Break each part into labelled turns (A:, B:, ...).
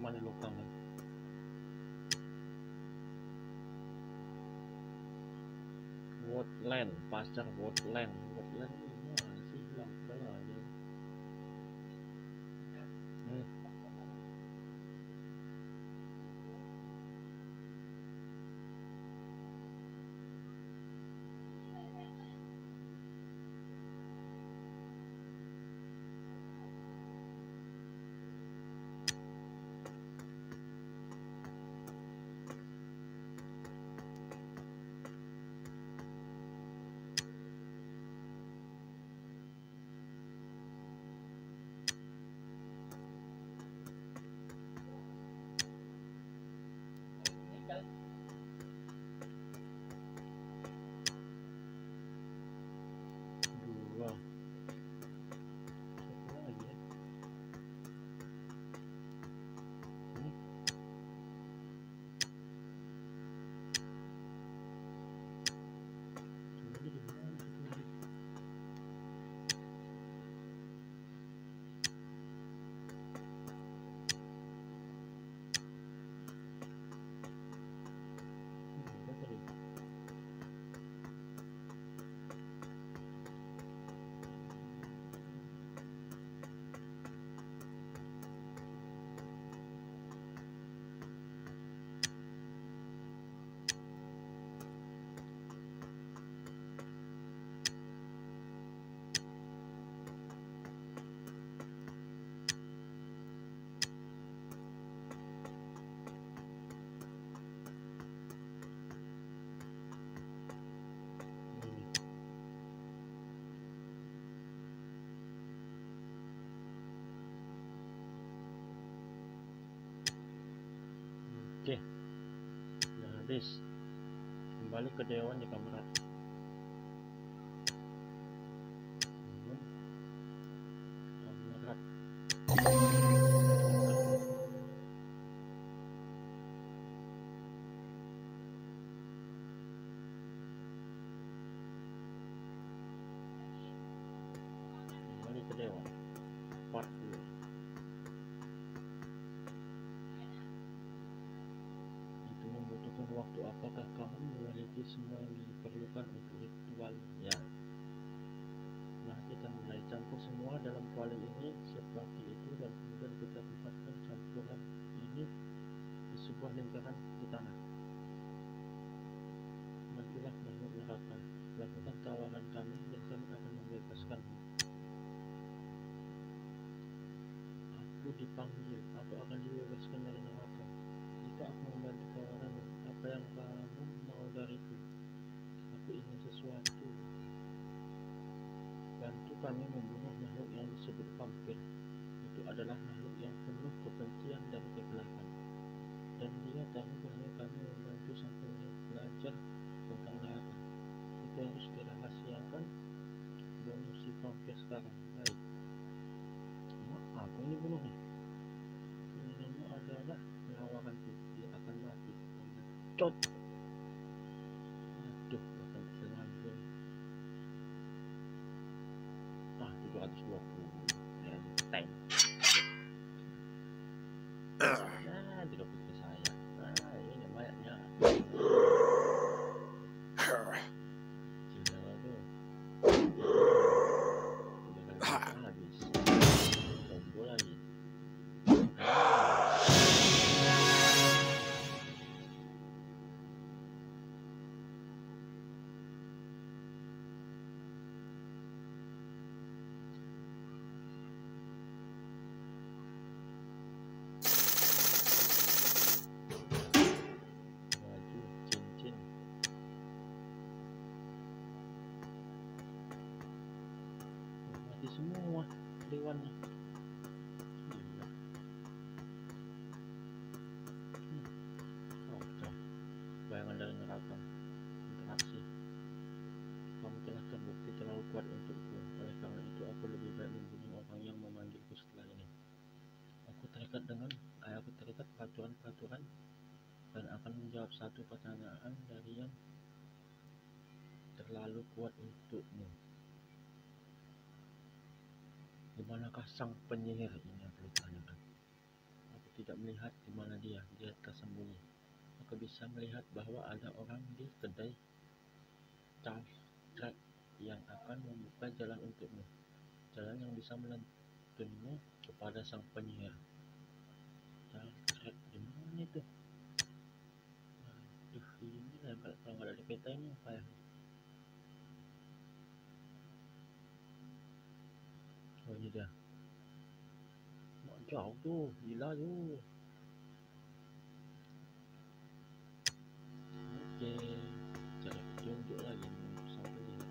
A: mana lokal nih. Woodland, pasar Woodland ini mana sih, hilang aja. Dua satu lagi ya. Ini di mana satu lagi? Apa tadi? Oke, udah habis. Kembali ke dewan di kamera. Kembali ke dewan. Part 2. Itu membutuhkan waktu. Apakah kamu memiliki semua yang diperlukan untuk ritual? Ya. Nah, kita mulai campur semua dalam kuali ini seperti itu, dan kemudian kita tempatkan campuran ini di sebuah lingkaran di tanah. Bantulah makhluk neraka. Lakukan tawaran kami dan kami akan membebaskanmu. Aku dipanggil, aku akan dibebaskan dari neraka. Jika aku membantu tawaranmu, apa yang kamu mau dariku? Aku ingin sesuatu. Bantu kami membunuh makhluk yang disebut vampir. Itu adalah makhluk yang penuh kebencian dan kegelapan. Dan dia tahu bahwa kami membantu sampai belajar tentang neraka. Itu harus dirahasiakan. Bunuh si vampir sekarang. Baik. Aku ini bunuhnya. Pilihanmu adalah melawanku. Dia akan mati. Cot. Aduh, bakal bisa ngambil. 720 enteng. Nah, tidak pikir saya. Nah, ini mayatnya. Gila tuh. Habis. Combo lagi. Semua dewannya. Oke. Bayangan dari neraka. Interaksi. Kamu telah terbukti terlalu kuat untukku. Oleh karena itu aku lebih baik membunuh orang yang memanggilku setelah ini. Aku terikat peraturan-peraturan dan akan menjawab satu pertanyaan dari yang terlalu kuat untukmu. Di manakah sang penyihir ini? Aku tanyakan. Aku tidak melihat di mana dia tersembunyi. Aku bisa melihat bahwa ada orang di kedai Star Trek yang akan membuka jalan untukmu, jalan yang bisa menuntunmu kepada sang penyihir. Star Trek di mana itu? Aduh, ini lah kalau nggak ada peta ini apa ya? Oh ini dia. Mak jauh tuh, gila tuh. Oke, cari petunjuk lagi untuk sampai sini.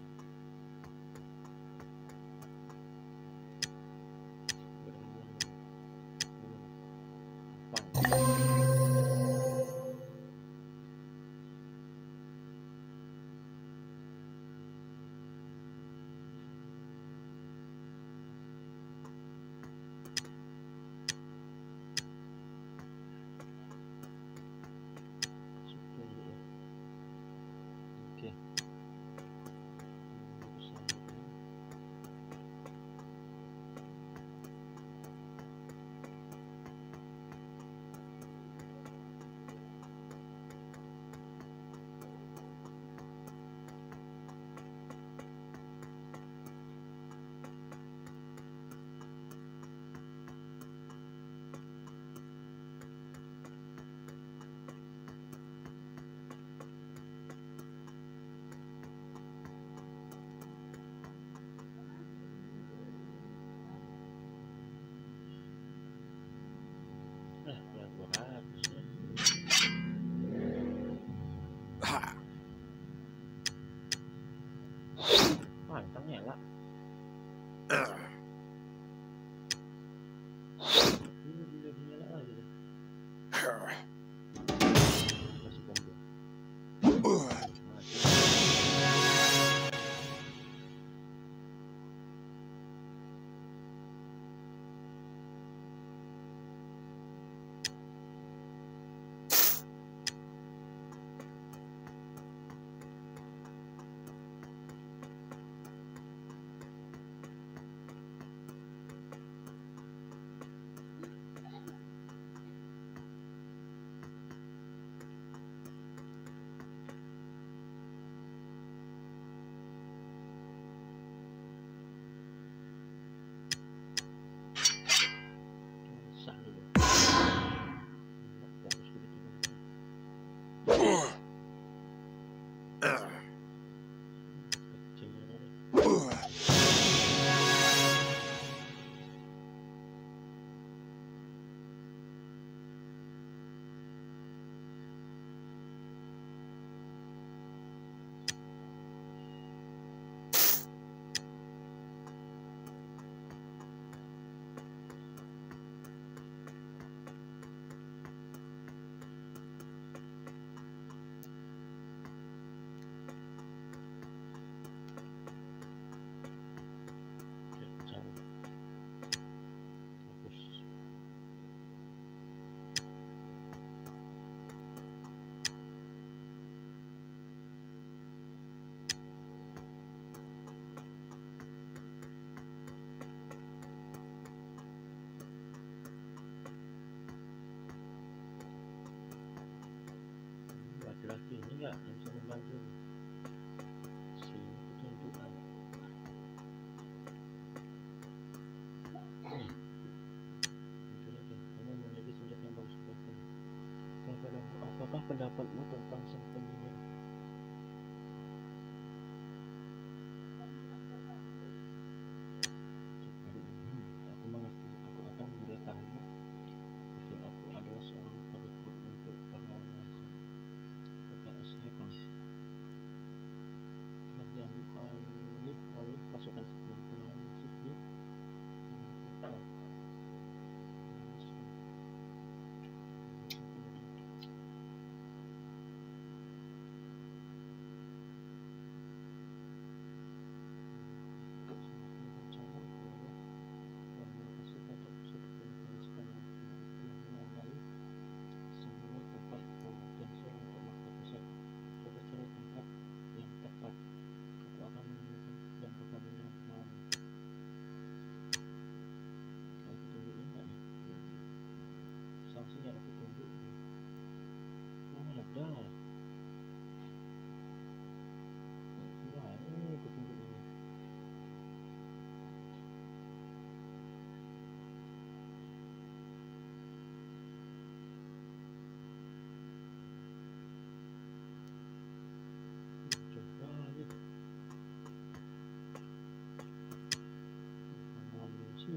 A: Ya 200 ya. Pantang nyala. Ini nyala lagi deh. Masih combo. Laki-laki ini enggak yang bisa membantu sini petunjuknya. Kamu memiliki senjata yang bagus bukan? Apakah pendapatmu tentang sang penyihir? Aku mengerti. Aku akan memberitahumu. Pikir aku adalah seorang perekrut untuk perlawanan PKS-Hackers. Telah diambil oleh pasukan sipil perlawanan sipil.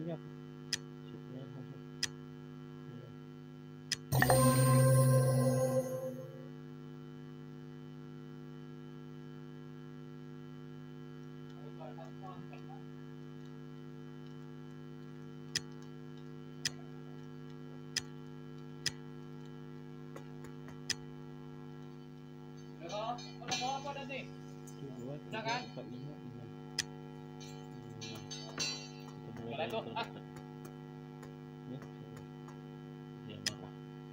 A: siap. Siapnya langsung.
B: Apa tadi?
A: 2, 3, 4, 5, 6. Kita mulai dari yang terdekat. Ya, dia marah.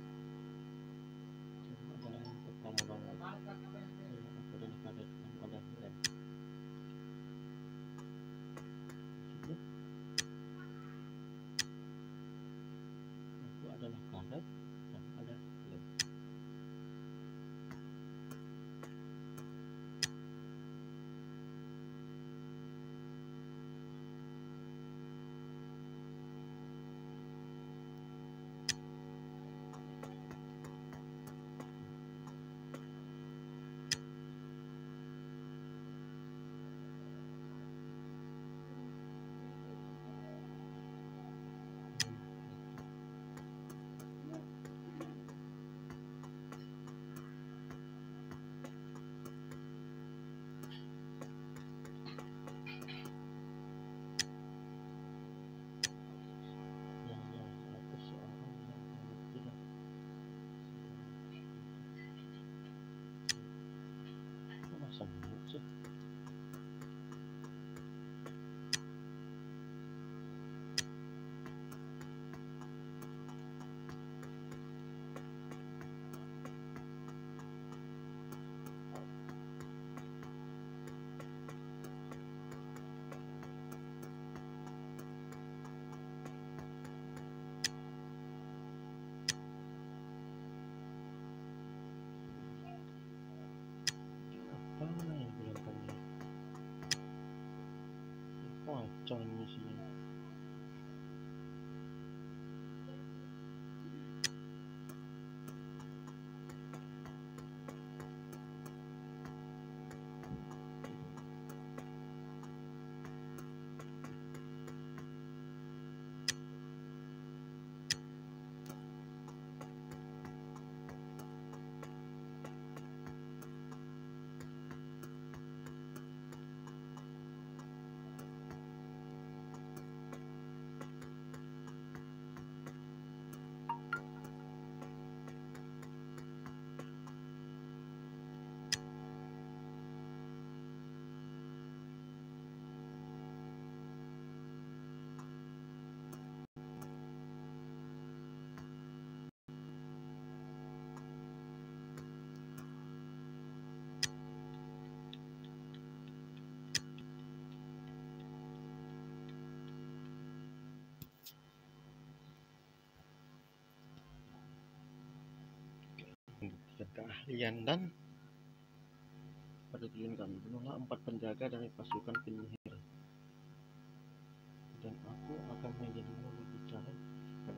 A: Kamu adalah yang pertama banget. Aku adalah karet, kamu adalah lem. Maksudnya, aku adalah karet, kamu adalah lem. Aku seorang yang tidak masa mulut sih. Apa yang berantemnya? Kacau ini sih. Tingkat keahlian dan pada tujuan kami bunuhlah 4 penjaga dari pasukan penyihir, dan aku akan menjadi mulut bicara pada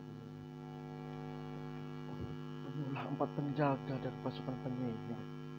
A: bunuhlah 4 penjaga dari pasukan penyihir.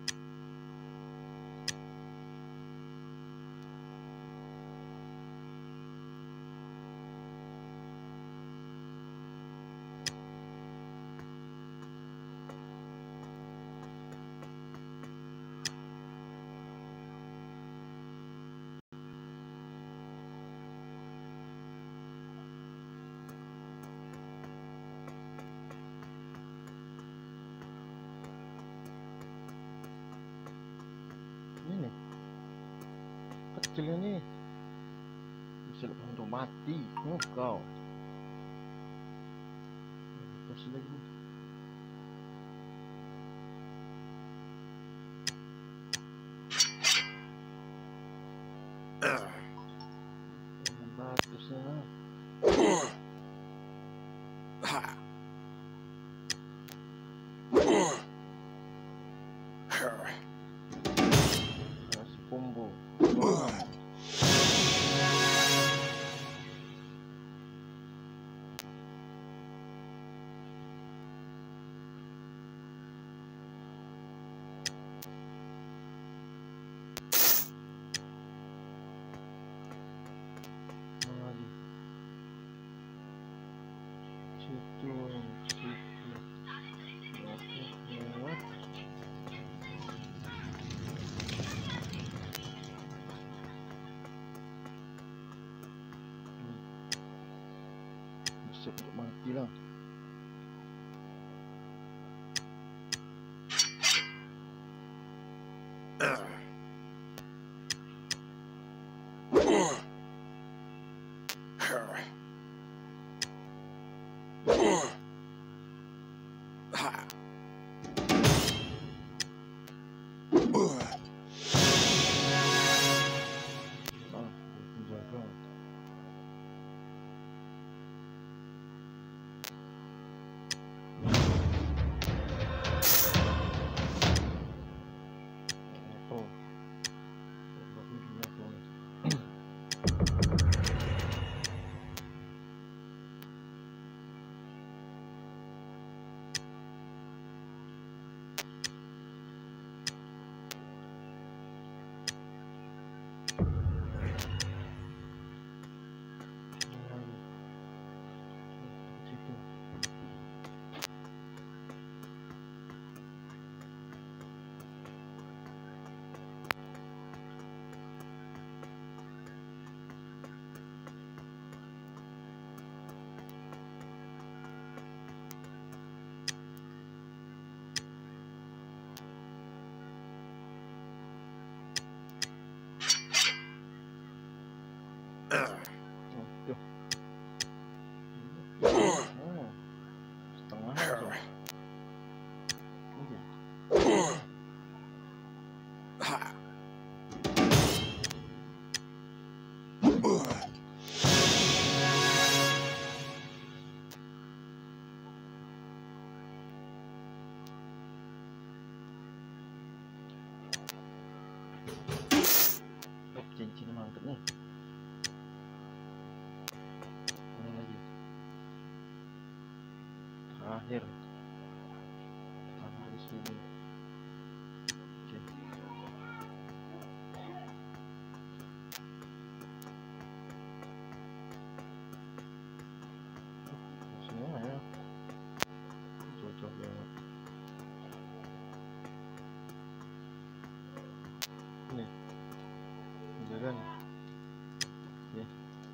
A: Ini kecilnya nih bisa lepas untuk mati. Kau kasih lagi nih. Batusnya si Pombo. siap untuk mati lah. Setengah langsung. Cincin mantep nih. Ini lagi terakhir di sini. Oke. Semua ya cocok banget. Nih udah kan ya.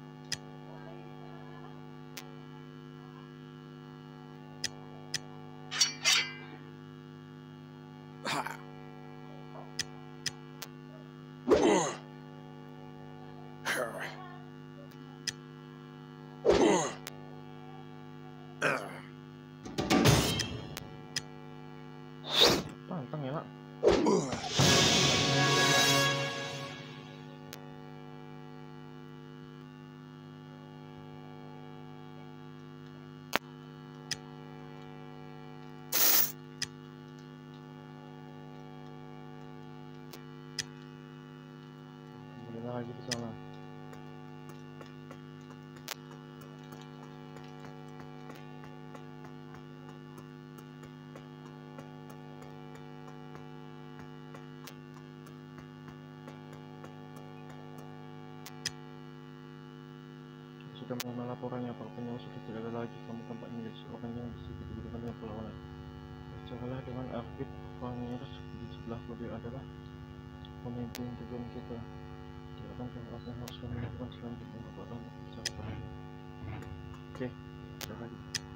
A: Pantang ya, Pak. Boleh lagi ke sana. Sudah menerima laporannya, Pak Penyuh sudah tidak ada lagi. Kamu tampaknya menjadi seorang yang bisa digunakan dengan perlawanan. Bicaralah dengan Arvid Pangeres di sebelahku. Dia adalah pemimpin tujuan kita. Dia akan tahu apa yang harus kami lakukan selanjutnya. Bapak akan bicara padanya. Oke, sudah lagi.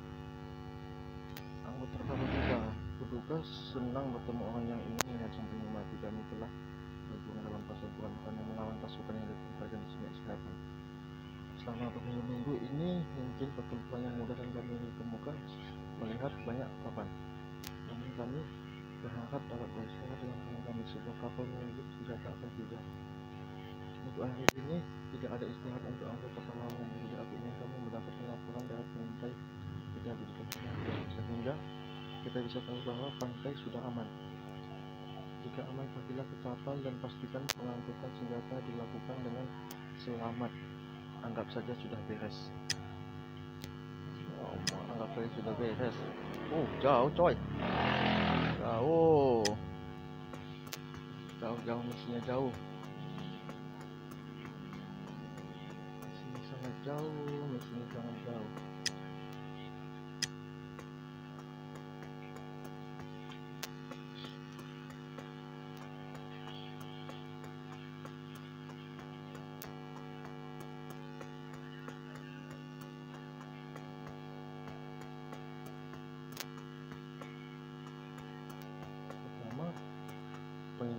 A: Anggota kami kita kuduga senang bertemu orang yang ingin melihat sang penyuh mati. Kami telah berjuang dalam pertempuran karena melawan pasukan yang ditempatkan di sini selatan. Selama berminggu-minggu ini mungkin pertempuran yang mudah dan kami temukan melihat banyak papan. Namun kami berharap dapat beristirahat dengan teman kami. Sebuah kapal milik senjata akan tiba. Untuk hari ini tidak ada istirahat untuk anggota pahlawan. Jadi aku ingin kamu mendapatkan laporan dari pantai tidak di dekat sehingga kita bisa tahu bahwa pantai sudah aman. Jika aman, pergilah ke kapal dan pastikan pengangkutan senjata dilakukan dengan selamat. Anggap saja sudah beres. Oh, anggap saja sudah beres. Jauh coy. Jauh misinya jauh. Misinya sangat jauh.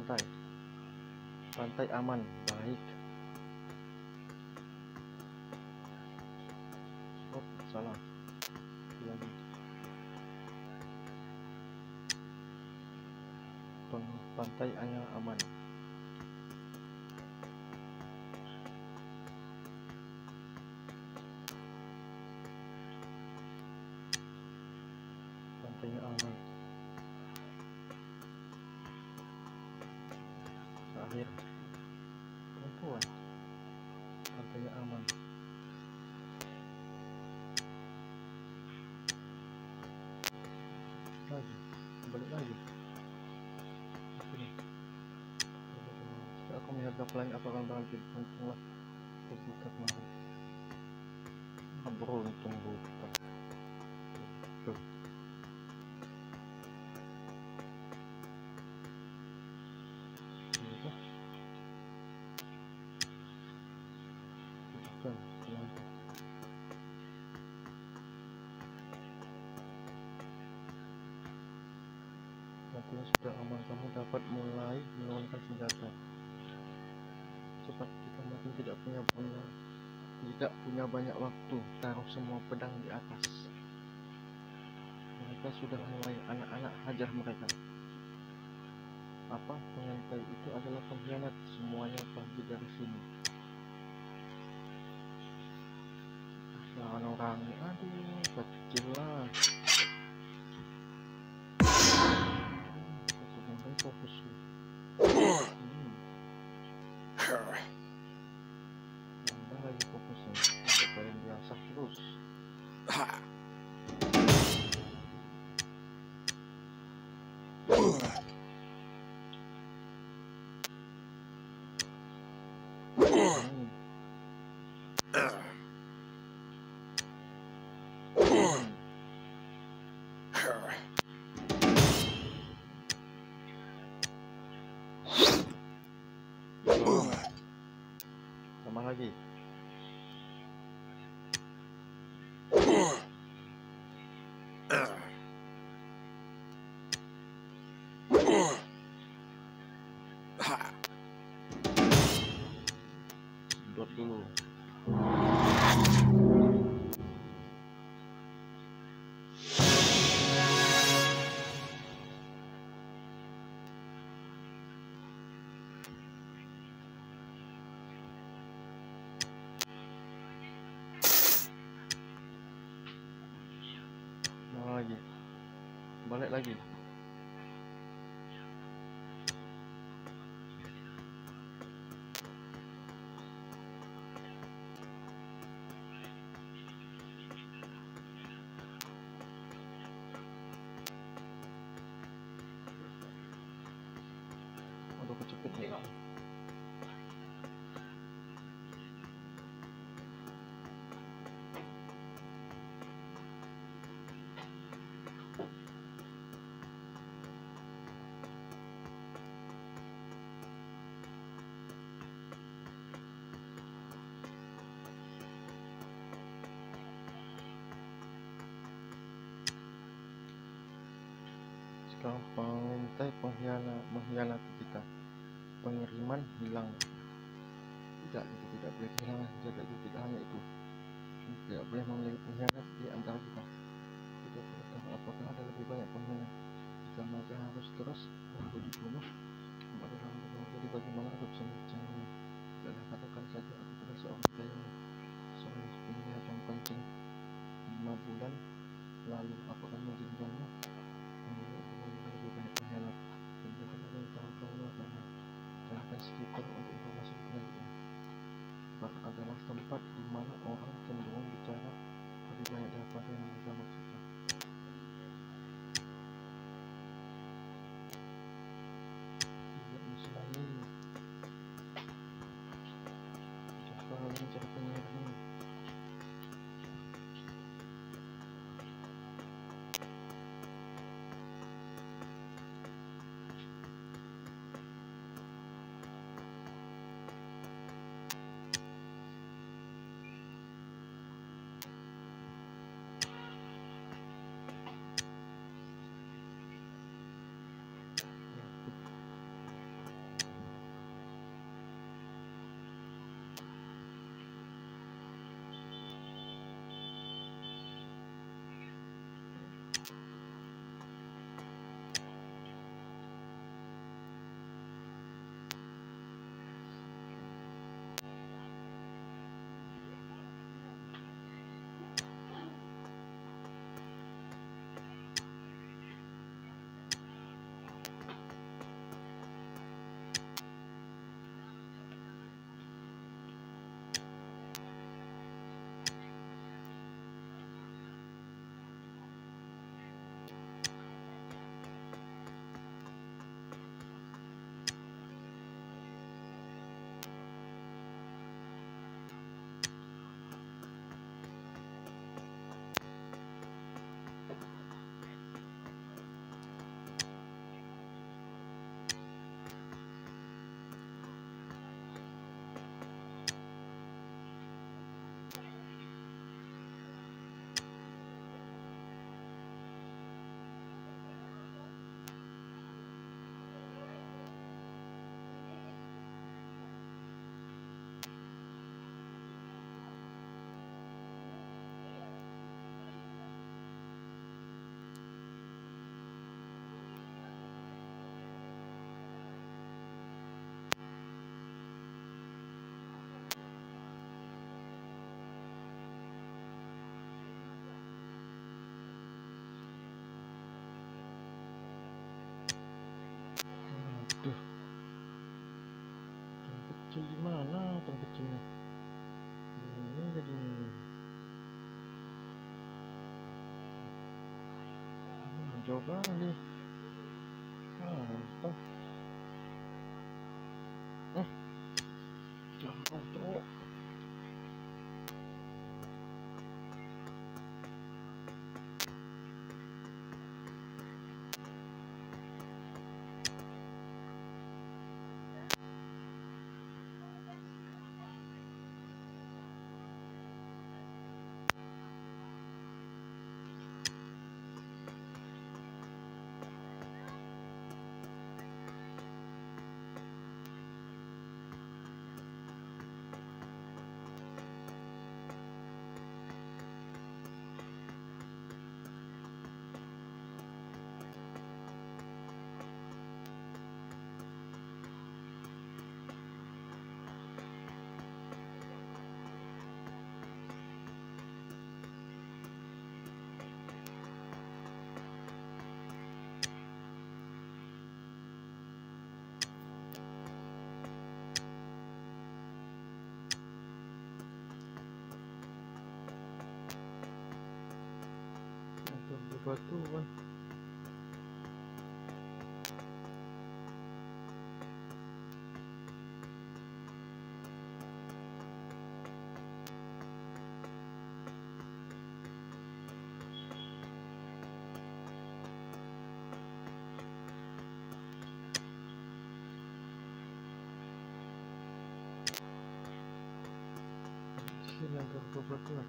A: pantai. Pantai aman, baik. Oh, salah. Lagi. Pantai hanya aman. Pantainya aman. Terakhir. Perempuan. Pantainya aman. Lagi. Balik lagi. Oke. Aku melihat kapal lain apa akan berakhir. Untunglah buta kemarin. Beruntung buta. Tuh. Bukan. Waktunya sudah aman, kamu dapat mulai menurunkan senjata. Cepat, kita mungkin tidak punya banyak waktu. Taruh semua pedang di atas. Mereka sudah mulai, anak-anak hajar mereka. Apa? Pengantai itu adalah pengkhianat. Semuanya pergi dari sini. Jangan orang, aduh, kecil lah. Fokus. Nambah lagi fokusnya. Kalian biasa terus. Tambah lagi. Sedot dulu. Lagi. Balik lagi. Aduh, kecepet nih. Sekarang pengintai mengkhianati kita. Pengiriman hilang. Tidak, kita tidak boleh kehilangan senjata itu. Tidak hanya itu, tidak boleh memiliki pengkhianat di antara kita. Kita tidak tahu apakah ada lebih banyak pengkhianat. Jika mereka harus terus aku dibunuh, jadi bagaimana aku bisa mencarinya? Tidaklah, katakan saja aku adalah seorang pelayan, seorang penyiar yang penting. 5 bulan lalu aku akan mengizinkanmu lebih banyak pengkhianat. Tentukan ada yang tahu kamu melakukannya. Serahkan sekitar untuk informasi selanjutnya. Bar adalah tempat di mana orang cenderung bicara lebih banyak daripada yang mereka maksudkan. Tidak bisa ini. Coba mencari penyiar ini. jauh kali. Mantap. Jauh cowok. Bebatuan. Sini yang bebatuan.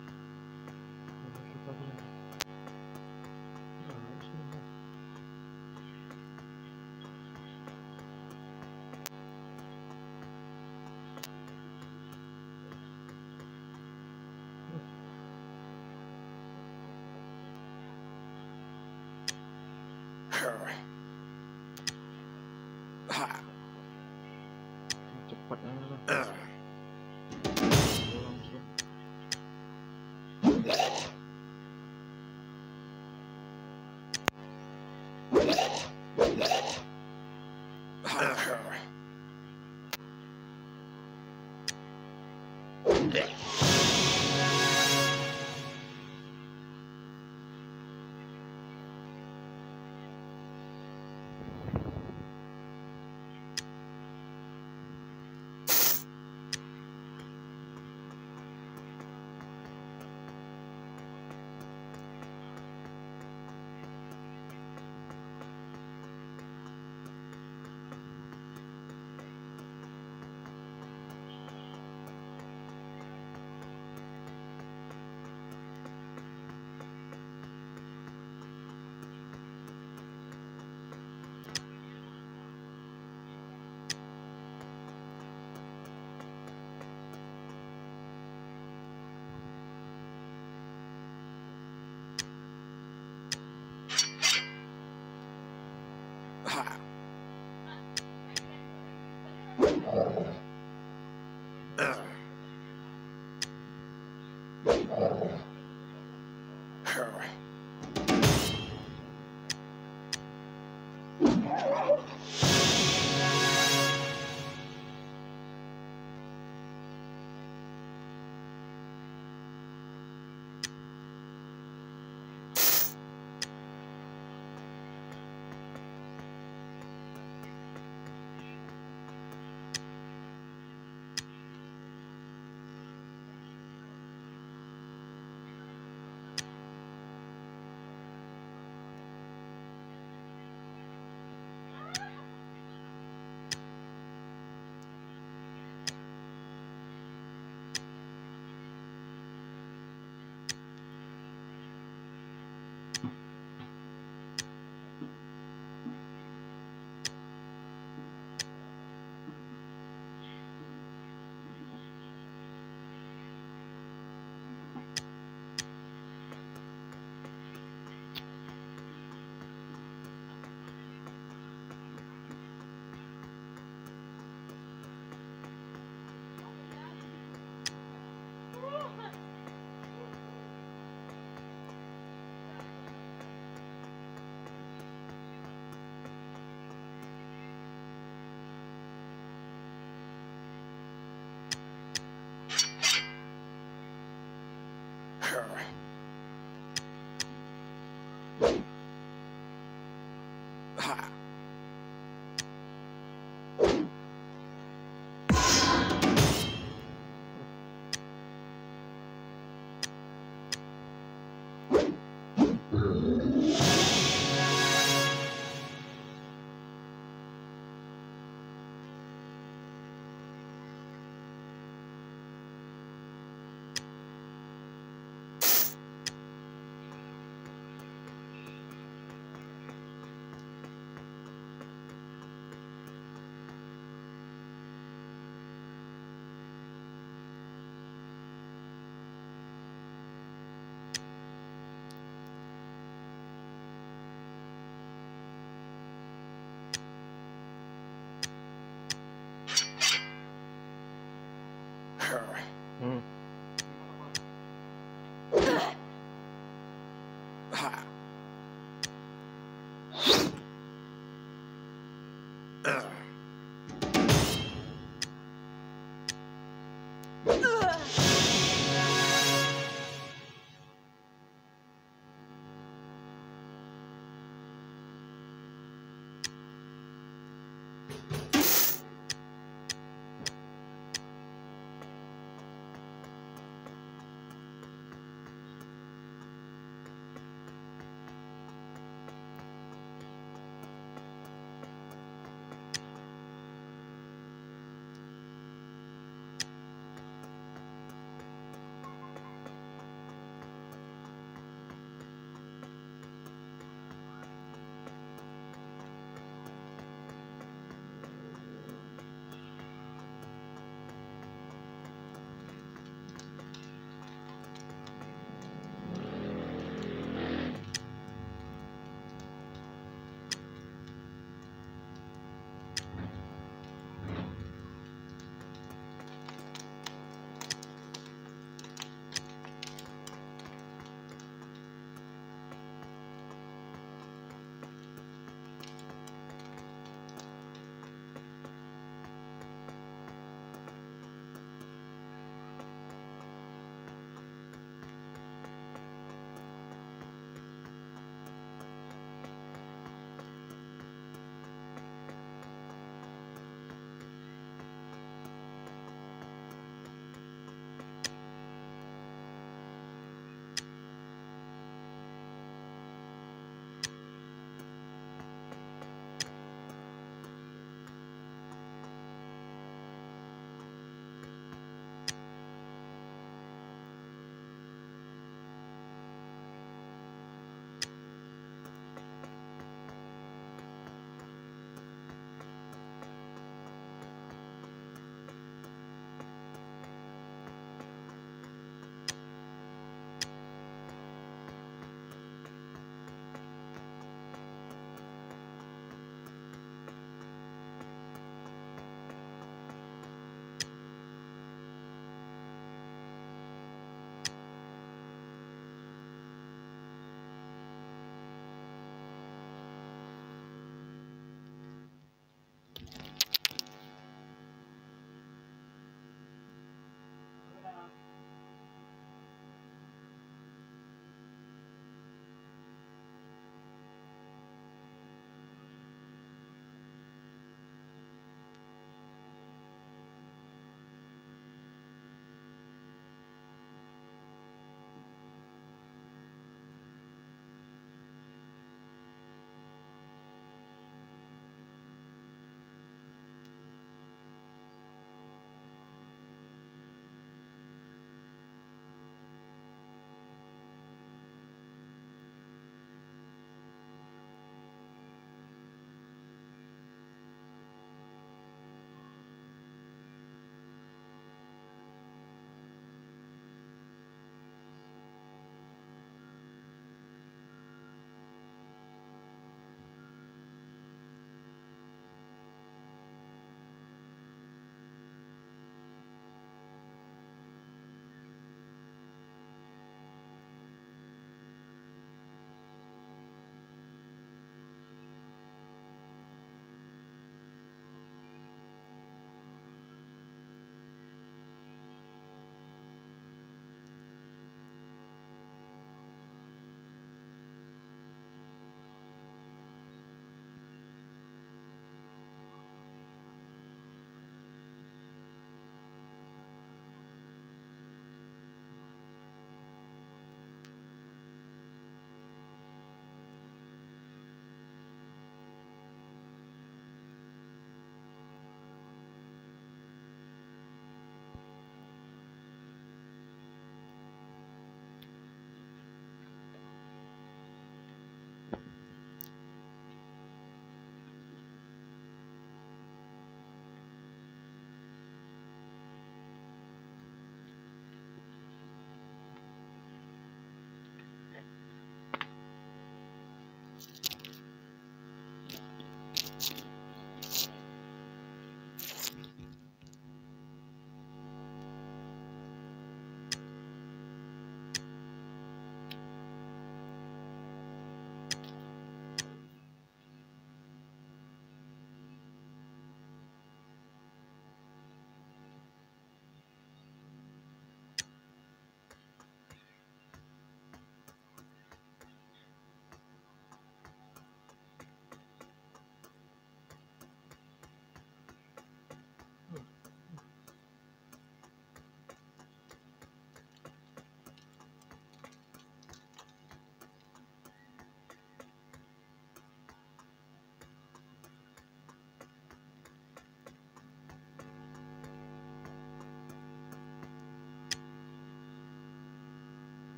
A: Cepat lah. Langsung.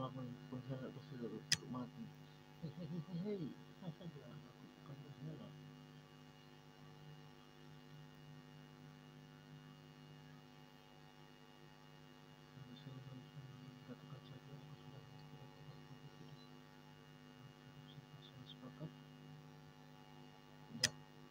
A: pengkhianat bersuara untuk mati. Hei, aku bukan pengkhianat. Katakan saja aku sudah mesti lakukan tidak. Saya sepakat. Tidak.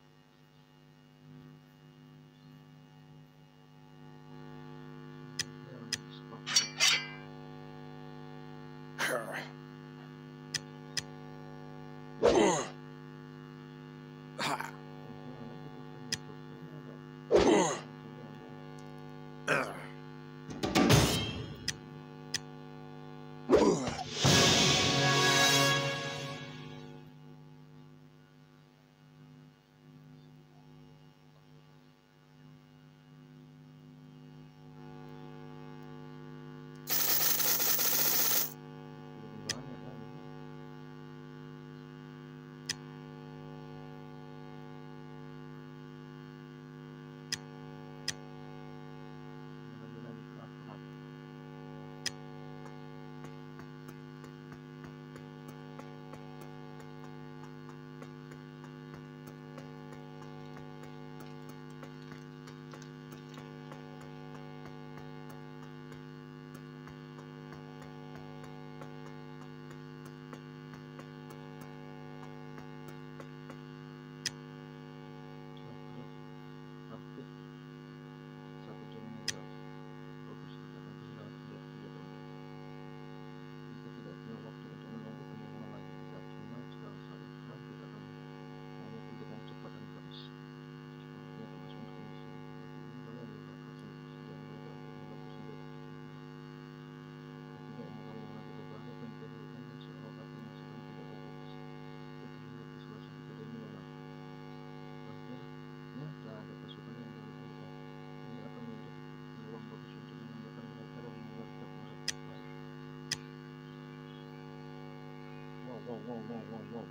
A: Wow.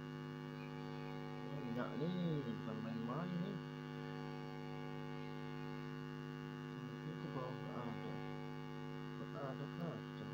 A: Banyak nih, bukan main-main nih. Itu bawah ada kaca.